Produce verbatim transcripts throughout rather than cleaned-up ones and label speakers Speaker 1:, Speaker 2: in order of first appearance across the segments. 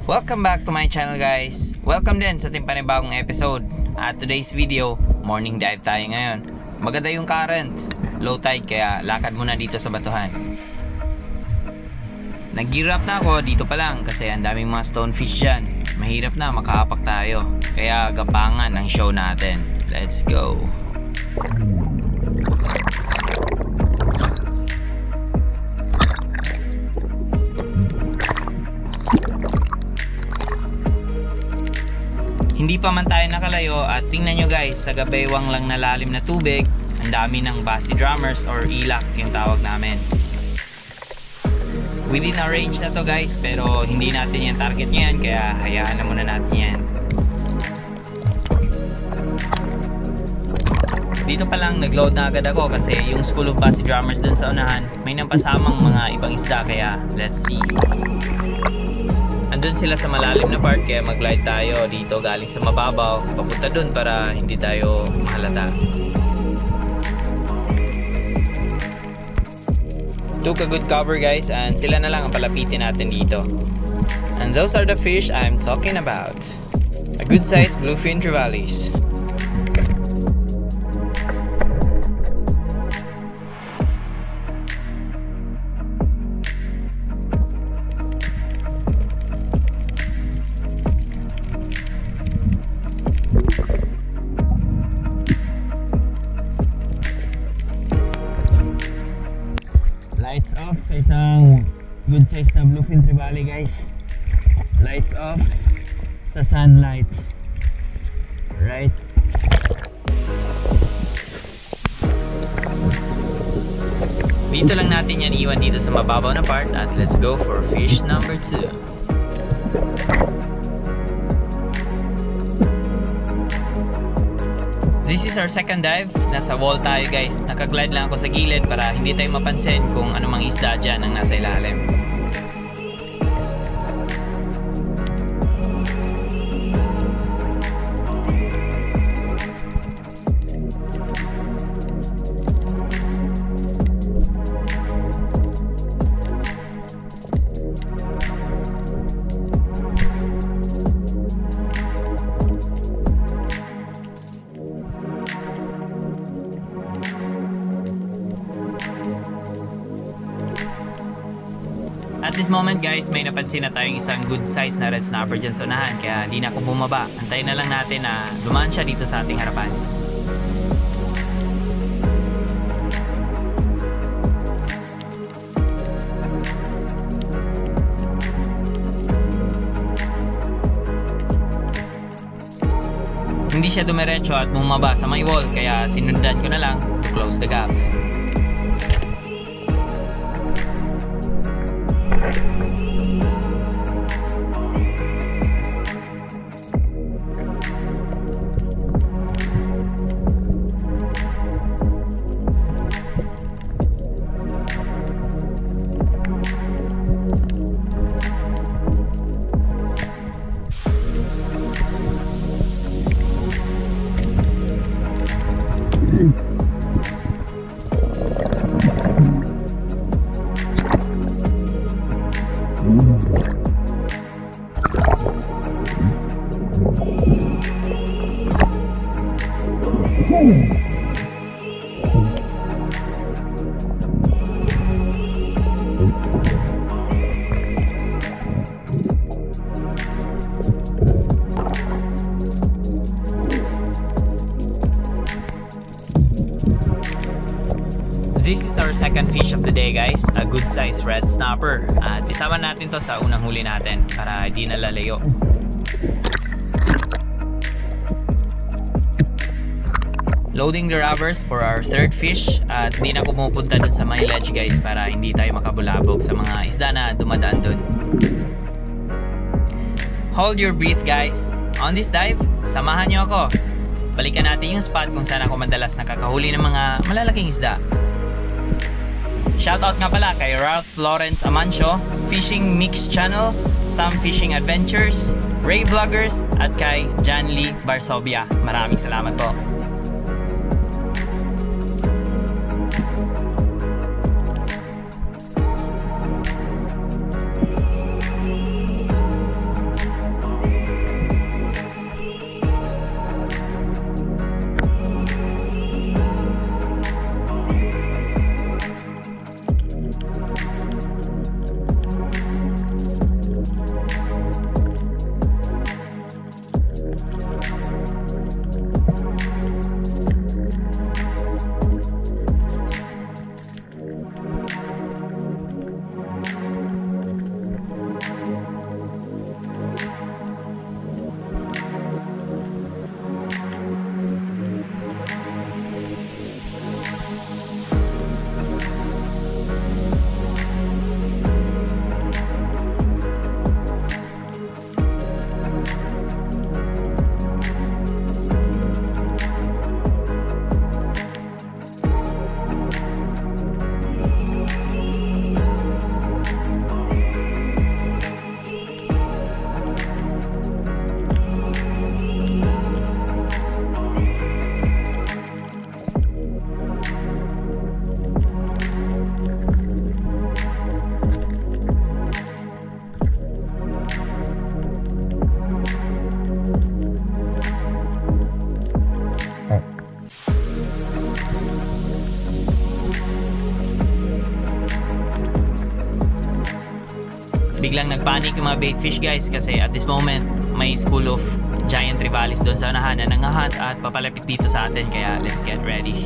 Speaker 1: Welcome back to my channel guys. Welcome din sa ating panibagong episode. At today's video, morning dive tayo ngayon. Maganda yung current, low tide kaya lakad muna dito sa batuhan. Nag-gear up na ako dito pa lang kasi ang daming mga stonefish dyan. Mahirap na makaapak tayo. Kaya gapangan ang show natin. Let's go! Hindi pa man tayo nakalayo at tingnan nyo guys, sa gabaywang lang na lalim na tubig, ang dami ng bassy drummers or ilak yung tawag namin. Within our range na to guys, pero hindi natin yung target niyan kaya hayaan na muna natin yan. Dito pa lang nagload na agad ako kasi yung school of bassy drummers dun sa unahan may napasamang mga ibang isda kaya let's see. Andun sila sa malalim na part kaya mag-glide tayo dito galing sa mababaw papunta dun para hindi tayo mahalata. Took a good cover guys and sila na lang ang palapitin natin dito. And those are the fish I'm talking about. A good sized bluefin trevallies. Lights off sa isang good size na bluefin trevally guys. Lights off sa sunlight. Right. Dito lang natin yan iwan dito sa mababaw na part at let's go for fish number two. This is our second dive. Nasa wall tayo guys. Nakaglide lang ako sa gilid para hindi tayo mapansin kung anumang isda dyan ang nasa ilalim. At this moment guys, may napansin na tayong isang good size na red snapper dyan sa unahan kaya di na ako bumaba. Antayin na lang natin na dumaan siya dito sa ating harapan. Hindi siya dumiretso at bumaba sa may wall kaya sinundan ko na lang to close the gap. This is our second fish of the day guys, a good size red snapper. At isama natin to sa unang huli natin para hindi nalalayo. Loading the rubbers for our third fish at hindi na pumupunta dun sa may ledge guys para hindi tayo makabulabog sa mga isda na dumadaan dun. Hold your breath guys. On this dive, samahan nyo ako. Balikan natin yung spot kung saan ako madalas nakakahuli ng mga malalaking isda. Shoutout nga pala kay Ralph Lawrence Amancio, Fishing Mix Channel, Sam Fishing Adventures, Ray Vloggers, at kay John Lee Barsobia. Maraming salamat po. biglang nagpanic yung mga bait fish guys kasi at this moment may school of giant trevallies doon sa unahan na nangahat at papalapit dito sa atin, kaya let's get ready.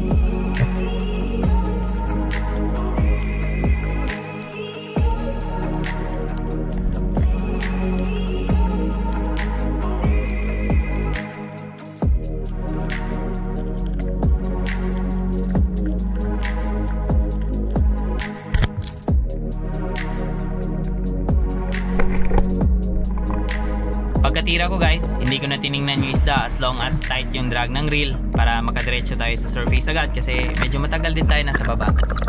Speaker 1: Pagkatira ko guys, hindi ko na tiningnan yung isda as long as tight yung drag ng reel para makadiretso tayo sa surface agad kasi medyo matagal din tayo nasa baba.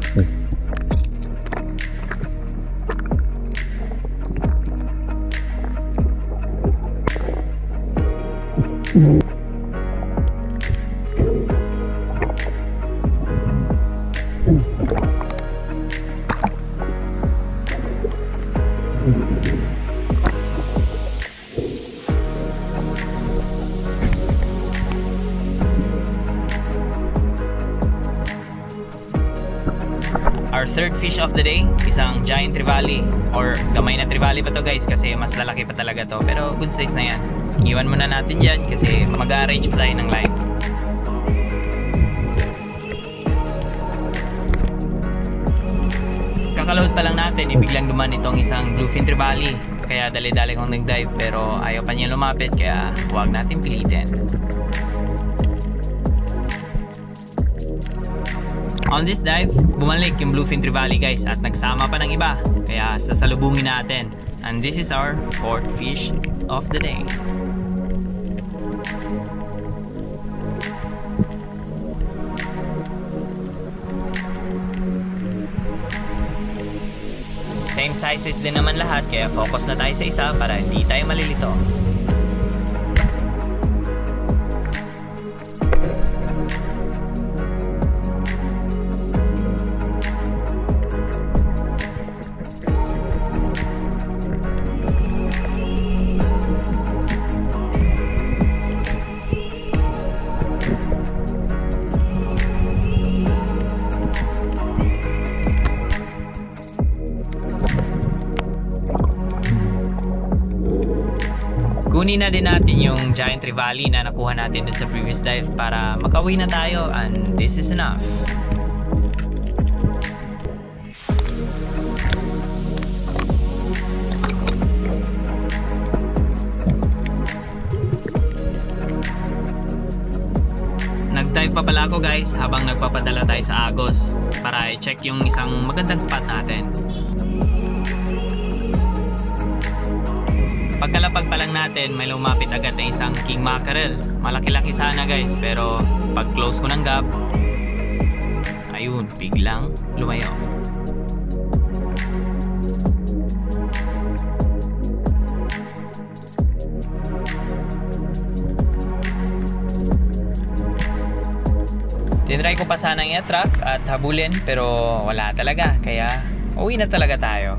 Speaker 1: Our third fish of the day, isang giant trevally or gamay na trevally pa to guys kasi mas lalaki pa talaga to, pero good size na yan. Iwan muna natin dyan kasi mag-arrange pa tayo ng line. Kakaload pa lang natin, ibiglang duman itong isang bluefin trevally, kaya dali-dali kong nag-dive pero ayaw pa niya lumapit kaya huwag natin pilitin. On this dive, bumalik yung bluefin trevally guys at nagsama pa ng iba, kaya sasalubungin natin. And this is our fourth fish of the day. Same sizes din naman lahat, kaya focus na tayo sa isa para hindi tayo malilito. Kunin na din natin yung giant trevally na nakuha natin dun sa previous dive para makauwi na tayo, and this is enough. Nag-dive pa pala ako guys habang nagpapadala tayo sa Agos para i-check yung isang magandang spot natin. Pagkalapag pa lang natin, may lumapit agad na isang king mackerel. Malaki-laki sana guys, pero pag close ko ng gap, ayun, biglang lumayo. Tinry ko pa sanang i-attract at habulin pero wala talaga, kaya uwi na talaga tayo.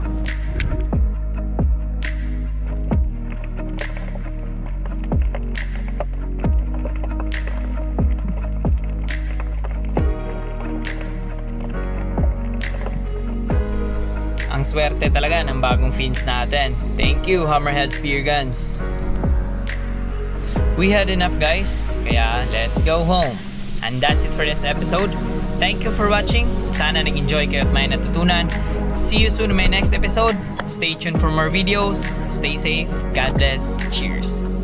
Speaker 1: Ang swerte talaga ng bagong fins natin. Thank you, Hammerhead Spear Guns. We had enough guys, kaya let's go home. And that's it for this episode. Thank you for watching. Sana nag-enjoy kayo at may natutunan. See you soon in my next episode. Stay tuned for more videos. Stay safe. God bless. Cheers.